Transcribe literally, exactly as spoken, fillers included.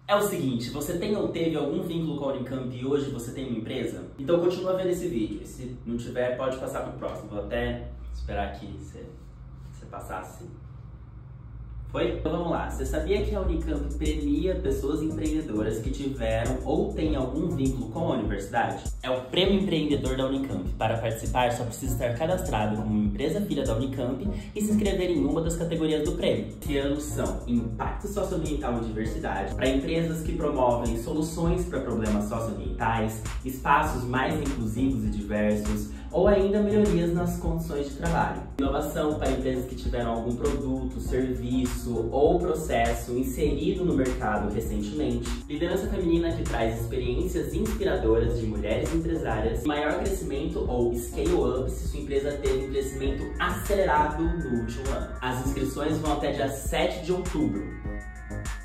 É o seguinte, você tem ou teve algum vínculo com a Unicamp e hoje você tem uma empresa? Então continua vendo esse vídeo, e se não tiver, pode passar para o próximo. Vou até esperar que você, você passasse. Foi? Então vamos lá, você sabia que a Unicamp premia pessoas empreendedoras que tiveram ou têm algum vínculo com a universidade? É o Prêmio Empreendedor da Unicamp. Para participar, só precisa estar cadastrado como uma empresa filha da Unicamp e se inscrever em uma das categorias do prêmio. Que anos são Impacto Socioambiental e Diversidade, para empresas que promovem soluções para problemas socioambientais, espaços mais inclusivos e diversos, ou ainda melhorias nas condições de trabalho. Inovação para empresas que tiveram algum produto, serviço ou processo inserido no mercado recentemente. Liderança feminina que traz experiências inspiradoras de mulheres empresárias. Maior crescimento ou scale-up se sua empresa teve um crescimento acelerado no último ano. As inscrições vão até dia sete de outubro.